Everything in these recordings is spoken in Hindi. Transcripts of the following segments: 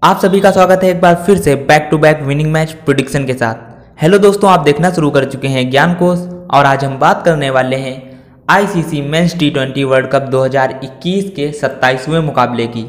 आप सभी का स्वागत है एक बार फिर से back to back winning match prediction के साथ। हेलो दोस्तों, आप देखना शुरू कर चुके हैं ज्ञान कोश और आज हम बात करने वाले हैं आईसीसी मेंस टी20 वर्ल्ड कप 2021 के 27वें मुकाबले की,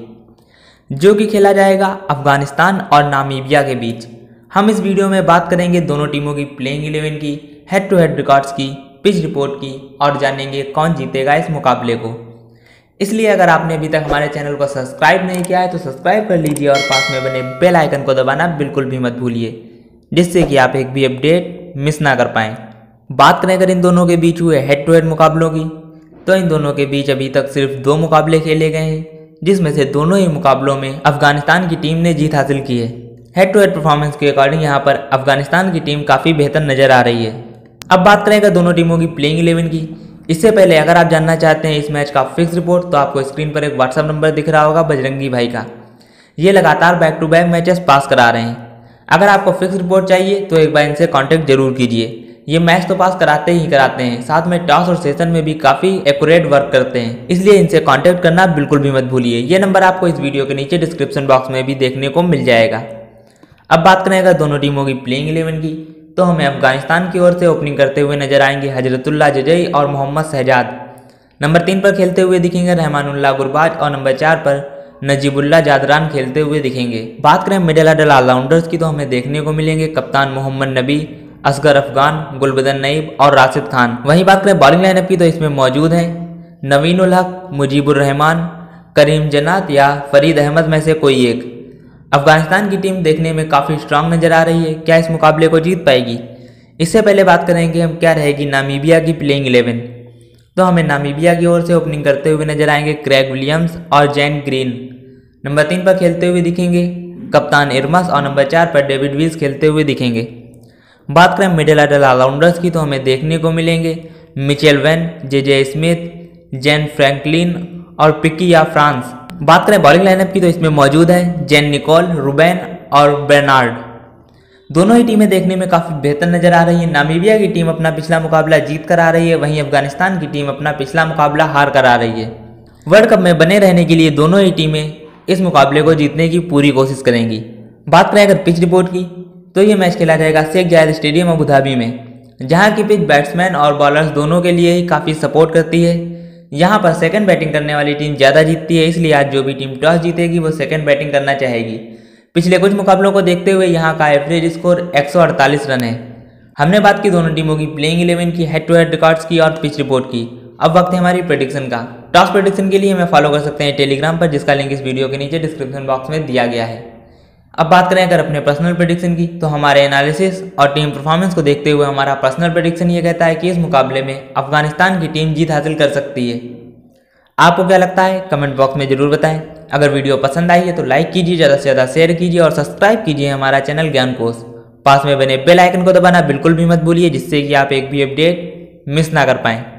जो कि खेला जाएगा अफगानिस्तान और नामीबिया के बीच। हम इस वीडियो में बात करेंगे दोनों टीमों की प्लेइंग 11 की, हेड टू हेड रिकॉर्ड्स की, पिच रिपोर्ट की और जानेंगे कौन जीतेगा इस मुकाबले को। इसलिए अगर आपने अभी तक हमारे चैनल को सब्सक्राइब नहीं किया है तो सब्सक्राइब कर लीजिए और पास में बने बेल आइकन को दबाना बिल्कुल भी मत भूलिए, जिससे कि आप एक भी अपडेट मिस ना कर पाएँ। बात करें अगर इन दोनों के बीच हुए हेड टू हेड मुकाबलों की, तो इन दोनों के बीच अभी तक सिर्फ 2 मुकाबले खेले गए हैं, जिसमें से दोनों ही मुकाबलों में अफगानिस्तान की टीम ने जीत हासिल की है। हेड टू हेड परफॉर्मेंस के अकॉर्डिंग यहाँ पर अफगानिस्तान की टीम काफ़ी बेहतर नजर आ रही है। अब बात करें अगर दोनों टीमों की प्लेइंग 11 की, इससे पहले अगर आप जानना चाहते हैं इस मैच का फिक्स रिपोर्ट तो आपको स्क्रीन पर एक व्हाट्सएप नंबर दिख रहा होगा बजरंगी भाई का। ये लगातार back to back matches pass करा रहे हैं। अगर आपको फिक्स रिपोर्ट चाहिए तो एक बार इनसे कांटेक्ट जरूर कीजिए। ये मैच तो पास कराते ही कराते हैं, साथ में टॉस और सेशन में भी काफ़ी एक्यूरेट वर्क करते हैं, इसलिए इनसे कॉन्टैक्ट करना बिल्कुल भी मत भूलिए। ये नंबर आपको इस वीडियो के नीचे डिस्क्रिप्शन बॉक्स में भी देखने को मिल जाएगा। अब बात करें अगर दोनों टीमों की प्लेइंग 11 की, तो हमें अफगानिस्तान की ओर से ओपनिंग करते हुए नजर आएंगे हजरतुल्लाह जजई और मोहम्मद शहजाद। नंबर 3 पर खेलते हुए दिखेंगे रहमानुल्लाह गुरबाज और नंबर 4 पर नजीबुल्लाह जादरान खेलते हुए दिखेंगे। बात करें मिडिल ऑर्डर ऑलराउंडर्स की, तो हमें देखने को मिलेंगे कप्तान मोहम्मद नबी, असगर अफगान, गुलबदन नईब और राशिद खान। वहीं बात करें बॉलिंग लाइनअप की, तो इसमें मौजूद हैं नवीन उल हक, मुजीबुर रहमान, करीम जन्नात या फरीद अहमद में से कोई एक। अफगानिस्तान की टीम देखने में काफ़ी स्ट्रांग नजर आ रही है, क्या इस मुकाबले को जीत पाएगी? इससे पहले बात करेंगे हम क्या रहेगी नामीबिया की प्लेइंग 11, तो हमें नामीबिया की ओर से ओपनिंग करते हुए नजर आएंगे क्रेग विलियम्स और जैन ग्रीन। नंबर 3 पर खेलते हुए दिखेंगे कप्तान इरमस और नंबर 4 पर डेविड विल्स खेलते हुए दिखेंगे। बात करें मिडिल ऑर्डर ऑलराउंडर्स की, तो हमें देखने को मिलेंगे Michael van, J Smit, Jan Frylinck और पिकी या फ्रांस। बात करें बॉलिंग लाइनअप की, तो इसमें मौजूद है जेन निकोल, रुबेन और बेर्नार्ड। दोनों ही टीमें देखने में काफ़ी बेहतर नजर आ रही है। नामीबिया की टीम अपना पिछला मुकाबला जीत कर आ रही है, वहीं अफगानिस्तान की टीम अपना पिछला मुकाबला हार कर आ रही है। वर्ल्ड कप में बने रहने के लिए दोनों ही टीमें इस मुकाबले को जीतने की पूरी कोशिश करेंगी। बात करें अगर पिच रिपोर्ट की, तो ये मैच खेला जाएगा शेख जायद स्टेडियम अबू धाबी में, जहाँ की पिच बैट्समैन और बॉलर्स दोनों के लिए ही काफ़ी सपोर्ट करती है। यहाँ पर सेकंड बैटिंग करने वाली टीम ज़्यादा जीतती है, इसलिए आज जो भी टीम टॉस जीतेगी वो सेकंड बैटिंग करना चाहेगी। पिछले कुछ मुकाबलों को देखते हुए यहाँ का एवरेज स्कोर 148 रन है। हमने बात की दोनों टीमों की प्लेइंग 11 की, हेड टू हेड रिकॉर्ड्स की और पिच रिपोर्ट की। अब वक्त है हमारी प्रेडिक्शन का। टॉस प्रेडिक्शन के लिए हमें फॉलो कर सकते हैं टेलीग्राम पर, जिसका लिंक इस वीडियो के नीचे डिस्क्रिप्शन बॉक्स में दिया गया है। अब बात करें अगर अपने पर्सनल प्रेडिक्शन की, तो हमारे एनालिसिस और टीम परफॉर्मेंस को देखते हुए हमारा पर्सनल प्रेडिक्शन ये कहता है कि इस मुकाबले में अफगानिस्तान की टीम जीत हासिल कर सकती है। आपको क्या लगता है कमेंट बॉक्स में जरूर बताएं। अगर वीडियो पसंद आई है तो लाइक कीजिए, ज़्यादा से ज़्यादा शेयर कीजिए और सब्सक्राइब कीजिए हमारा चैनल ज्ञान कोश। पास में बने बेल आइकन को दबाना बिल्कुल भी मत भूलिए, जिससे कि आप एक भी अपडेट मिस ना कर पाएं।